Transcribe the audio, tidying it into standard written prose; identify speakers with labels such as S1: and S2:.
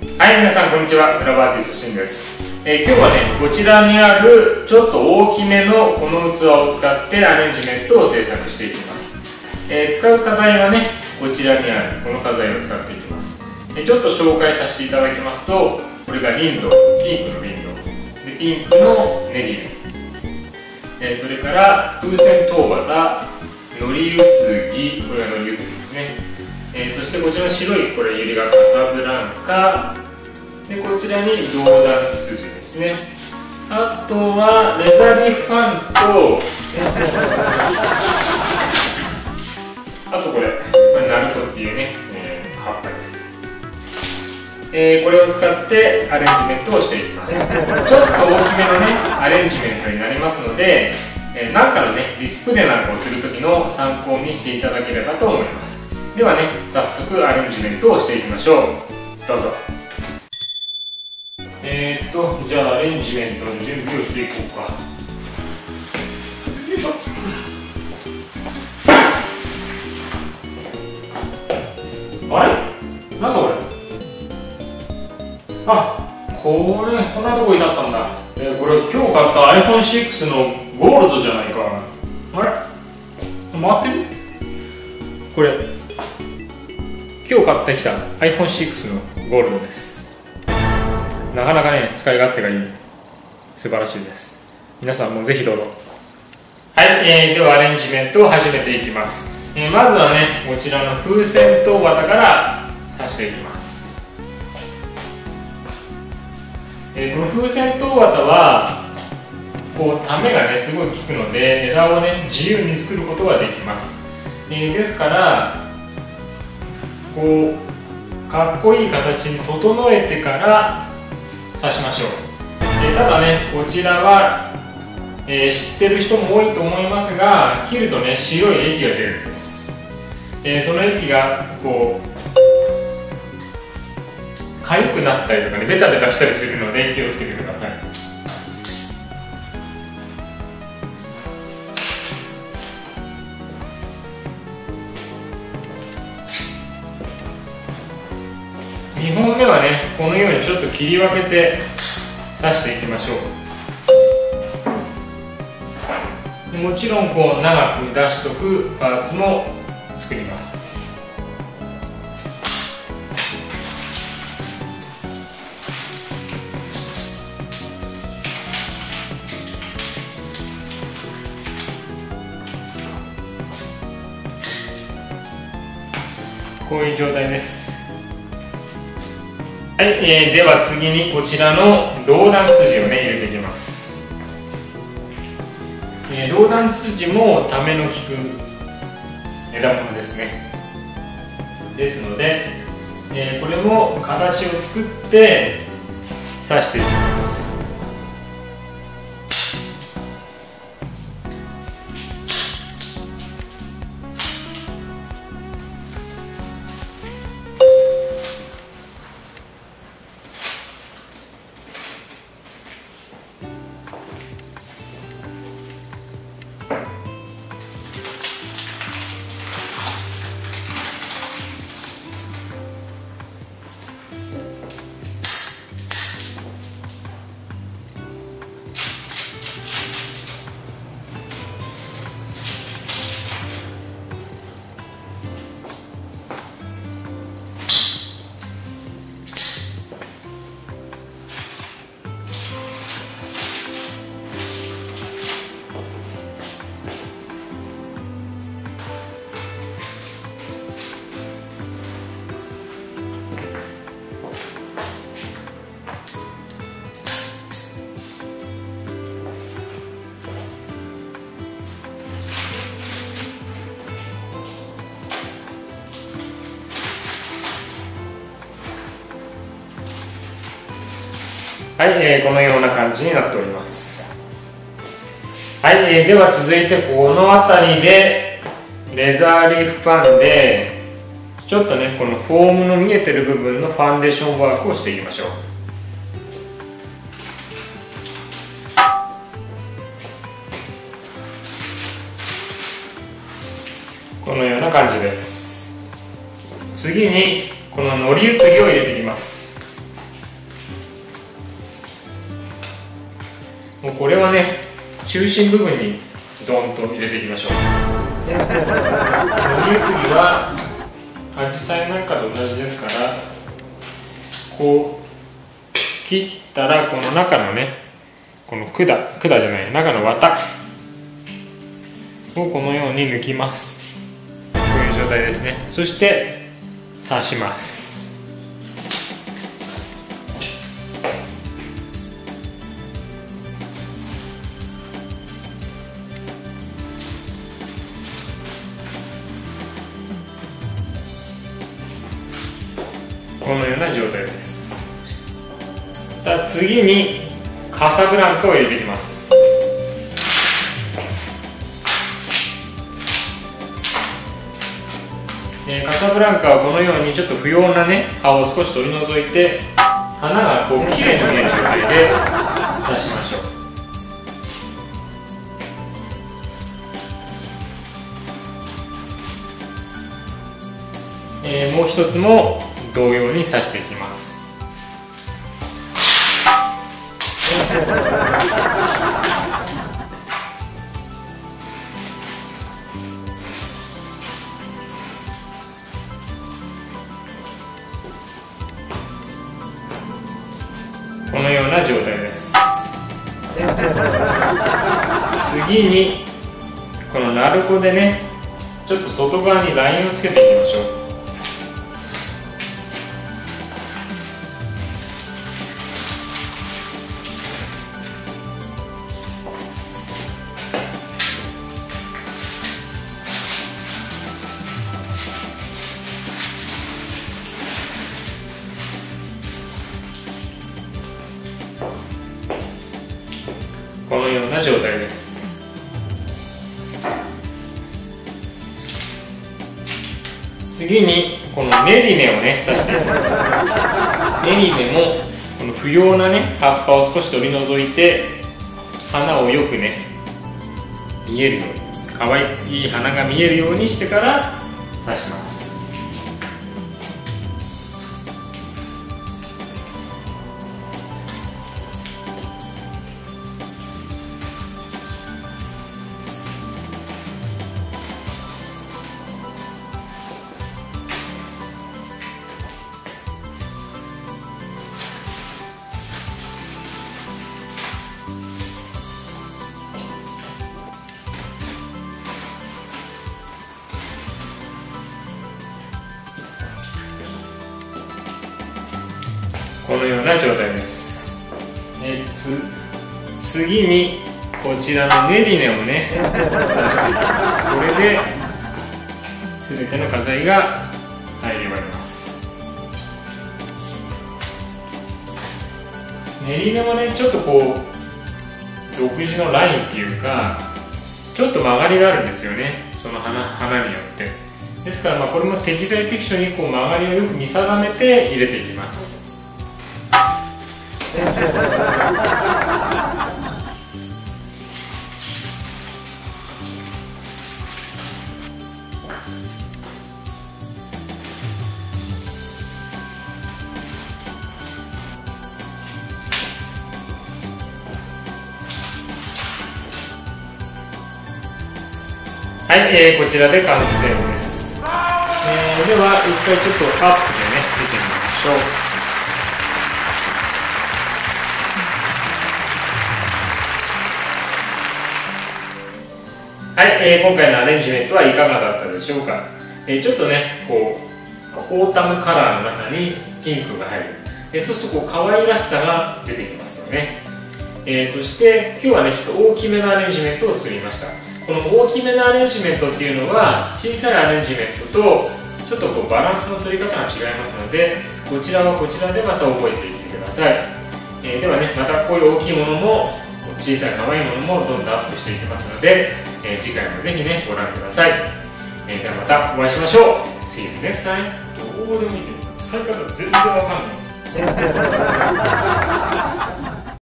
S1: はい、皆さんこんにちは。グラバーアーティストシンです。今日はね、こちらにあるちょっと大きめのこの器を使ってアレンジメントを制作していきます。使う花材はね、こちらにあるこの花材を使っていきます。ちょっと紹介させていただきますと、これがリンド、ピンクのリンドで、ピンクのネリル、それから風船塔旗、のりうつぎ、これがのりうつぎですね。そしてこちらの白いこれユリがカサブランカで、こちらにドウダンツツジですね。あとはレザリファンとあとこれナルトっていうね、葉っぱです。これを使ってアレンジメントをしていきます。ちょっと大きめのねアレンジメントになりますので、なんかのねディスプレイなんかをする時の参考にしていただければと思います。ではね、早速アレンジメントをしていきましょう。どうぞ。じゃあアレンジメントの準備をしていこうか。よいしょ。あれ？なんだこれ？こんなとこにあったんだ。これ今日買った iPhone6 のゴールドじゃないか。あれ？回ってる？これ今日買ってきた iPhone6 のゴールドです。なかなかね、使い勝手がいい。素晴らしいです。皆さんもぜひどうぞ。はい、ではアレンジメントを始めていきます。まずはね、こちらの風船塔旗から刺していきます。この風船塔旗はこうためがね、すごい効くので、枝をね、自由に作ることができます。ですからこうかっこいい形に整えてから刺しましょう。ただね、こちらは、知ってる人も多いと思いますが、切るとね、白い液が出るんです。その液がこう痒くなったりとかね、ベタベタしたりするので気をつけてください。2本目はね、このようにちょっと切り分けて刺していきましょう。もちろんこう長く出しとくパーツも作ります。こういう状態です。はい、では次にこちらのドウダンツツジをね、入れていきます。ドウダンツツジもための利く枝物ですね。ですので、これも形を作って刺していきます。はい、このような感じになっております。はい、では続いてこの辺りでレザーリーフファンでちょっとね、このフォームの見えてる部分のファンデーションワークをしていきましょう。このような感じです。次にこののりうつぎを入れていきます。 もうこれはね、中心部分にドンと入れていきましょう。飲み移りはアジサイなんかと同じですから、こう切ったらこの中のね、この管じゃない、中の綿をこのように抜きます。こういう状態ですね。そして刺します。このような状態です。さあ次にカサブランカを入れていきます。カサブランカはこのようにちょっと不要なね葉を少し取り除いて、花がこう綺麗に見える状態で刺しましょう。もう一つも同様に刺していきます。このような状態です。次にこのナルコでね、ちょっと外側にラインをつけていきましょう。このような状態です。次にこの練り目をね刺していきます。練り目もこの不要なね葉っぱを少し取り除いて、花をよくね見えるように、可愛い花が見えるようにしてから刺します。このような状態です。次にこちらの練り根をね刺していきます。これで全ての花材が入り終わります。練り根もねちょっとこう独自のラインっていうか、ちょっと曲がりがあるんですよね、その花によって。ですからこれも適材適所にこう曲がりをよく見定めて入れていきます。はい、こちらで完成です。では一回ちょっとアップでね見てみましょう。はい、今回のアレンジメントはいかがだったでしょうか。ちょっとねこうオータムカラーの中にピンクが入る、そうするとこう可愛らしさが出てきますよね。そして今日はねちょっと大きめのアレンジメントを作りました。この大きめのアレンジメントっていうのは小さいアレンジメントとちょっとこうバランスの取り方が違いますので、こちらはこちらでまた覚えていってください。ではねまたこういう大きいものも小さい可愛いものもどんどんアップしていきますので、次回もぜひねご覧ください。ではまたお会いしましょう。 See you next time。 どうでもいいけど使い方全然わかんない